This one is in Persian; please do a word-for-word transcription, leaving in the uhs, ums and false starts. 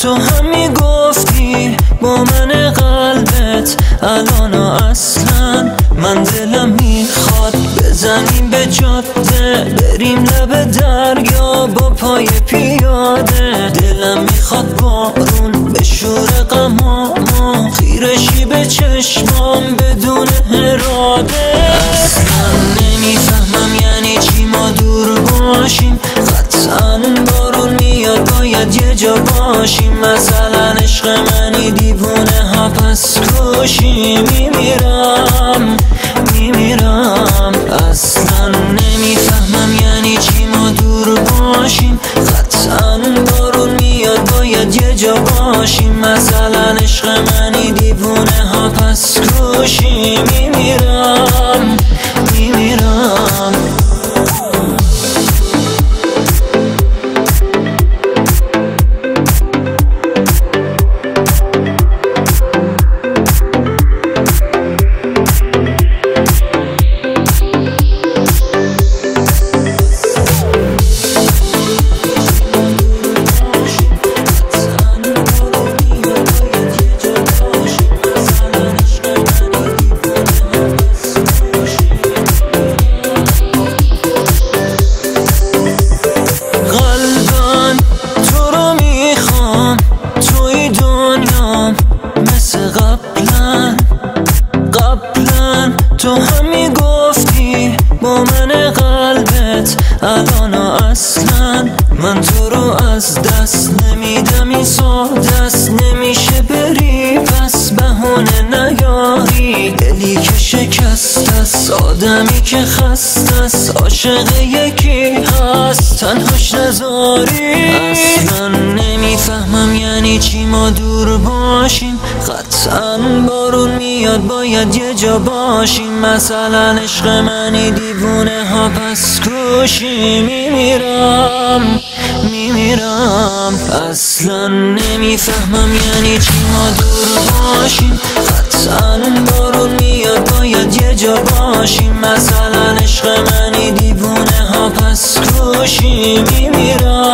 تو هم میگفتی با من قلبت الان اصلا من دلم میخواد بزنیم به جاده، بریم لب دریا با پای پیاده. دلم میخواد بارون به شور غمامو، خیرشی به چشمام بدون اراده. اصلا نمیفهمم یعنی چی ما دور باشیم، قطعا بارون میاد باید یه جا باشیم. مثلا عشق منی دیوونه ها پس کشی، میمیرم میمیرم. اصلا نمیفهمم یعنی چی ما دور باشیم، قطعا بارون میاد باید یه جا باشیم. مثلا عشق منی دیوونه ها پس کشی، میمیرم میمیرم. تو هم میگفتی با من قلبت الان اصلا من تو رو از دست نمیدم. این ساده است نمیشه بری پس بهونه نیاری. دلی که شکست است، آدمی که خست است، عاشق یکی هست تنهاش نذاری. اصلا نمیفهمم یعنی چی ما دور باشیم، قطعا بارون میاد باید یه جا باشیم. مثلا عشق منی دیوونه ها پس کشی، میمیرم میمیرم. اصلا نمیفهمم یعنی چی ما دور باشیم، قطعا بارون میاد باید یه جا باشیم. مثلا عشق منی دیوونه ها پس کشی، میمیرم